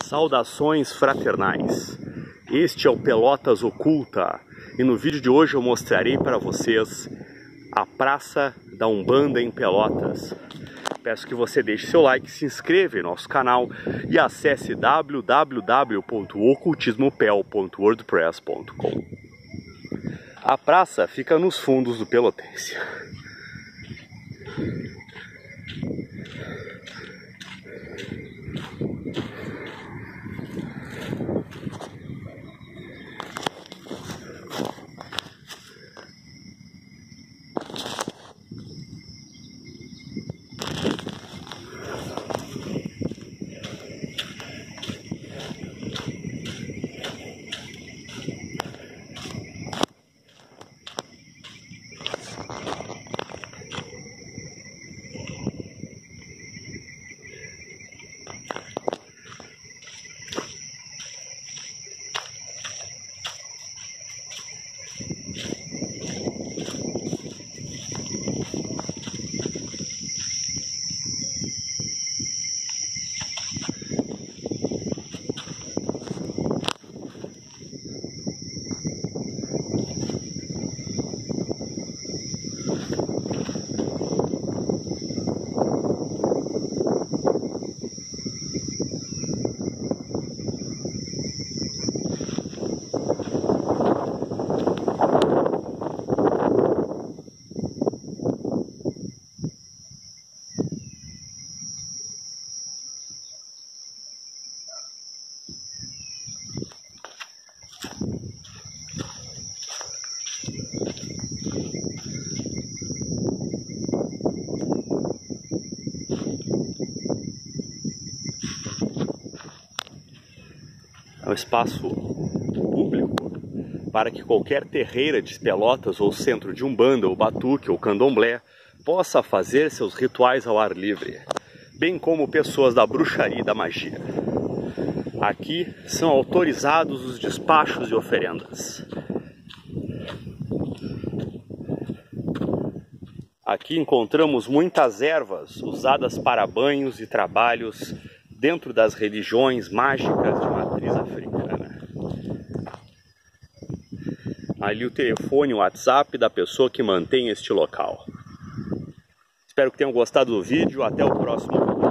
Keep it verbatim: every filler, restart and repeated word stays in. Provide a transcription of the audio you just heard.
Saudações fraternais, este é o Pelotas Oculta e no vídeo de hoje eu mostrarei para vocês a Praça da Umbanda em Pelotas. Peço que você deixe seu like, se inscreva em nosso canal e acesse w w w ponto ocultismopel ponto wordpress ponto com. A praça fica nos fundos do Pelotense. É um espaço público para que qualquer terreira de Pelotas ou centro de umbanda, ou batuque, ou candomblé possa fazer seus rituais ao ar livre, bem como pessoas da bruxaria e da magia. Aqui são autorizados os despachos de oferendas. Aqui encontramos muitas ervas usadas para banhos e trabalhos dentro das religiões mágicas de matriz africana. Ali o telefone e o WhatsApp da pessoa que mantém este local. Espero que tenham gostado do vídeo. Até o próximo vídeo.